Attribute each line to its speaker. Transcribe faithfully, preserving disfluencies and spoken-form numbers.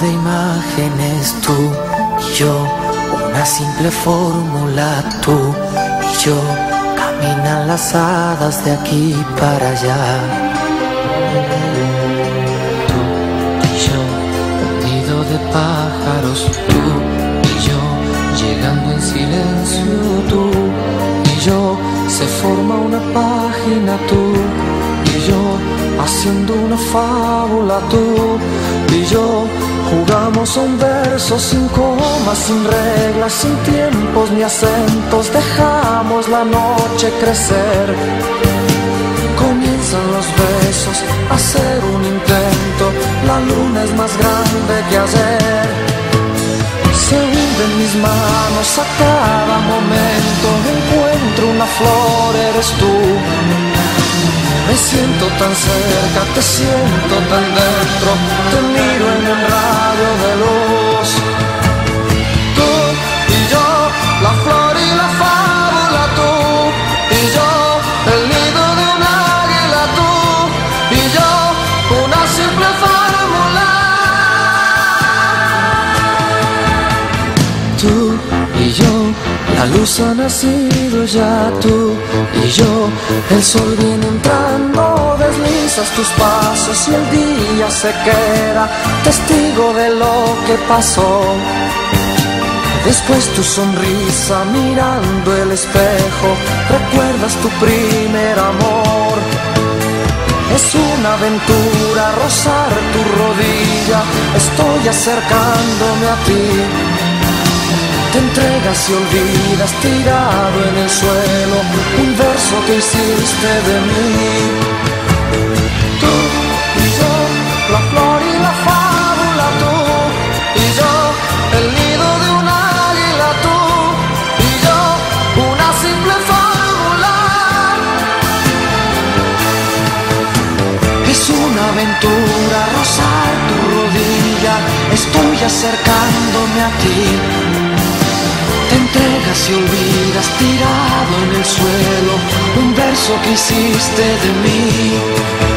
Speaker 1: de imágenes, tú y yo, una simple fórmula, tú y yo, caminan las hadas de aquí para allá. Tú y yo, un nido de pájaros, tú y yo, llegando en silencio, tú y yo, se forma una página, tú y yo, haciendo una fábula, tú y yo, jugamos a un verso sin comas, sin reglas, sin tiempos ni acentos, dejamos la noche crecer. Comienzan los besos, a hacer un intento, la luna es más grande que ayer. Se hunden mis manos a cada momento, encuentro una flor, eres tú. Me siento tan cerca, te siento tan dentro, te miro en el rayo de luz. Tú y yo, la flor y la fábula, tú y yo, el nido de un águila, tú y yo, una simple fórmula. Tú y yo, la luz ha nacido ya, tú y yo, el sol viene entrando, deslizas tus pasos y el día se queda testigo de lo que pasó. Después tu sonrisa mirando el espejo, recuerdas tu primer amor. Es una aventura rozar tu rodilla, estoy acercándome a ti. Te entregas y olvidas tirado en el suelo un verso que hiciste de mí. Tú y yo, la flor y la fábula, tú y yo, el nido de un águila, tú y yo, una simple fórmula. Es una aventura rozar tu rodilla, estoy acercándome a ti. Te entregas y olvidas tirado en el suelo un verso que hiciste de mí.